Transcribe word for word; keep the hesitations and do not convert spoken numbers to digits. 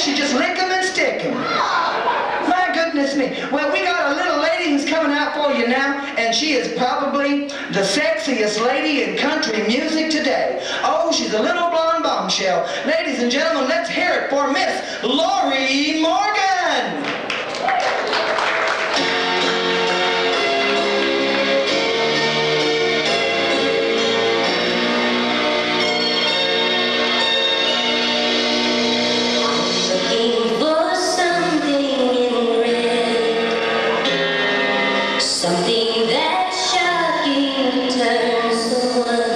guess you just lick 'em and stick 'em. My goodness me. Well, we got a little lady who's coming out for you now, and she is probably the sexiest lady in country music today. Oh, she's a little blonde bombshell. Ladies and gentlemen, let's hear it for Miss Lorrie Morgan. Something that's shocking turns someone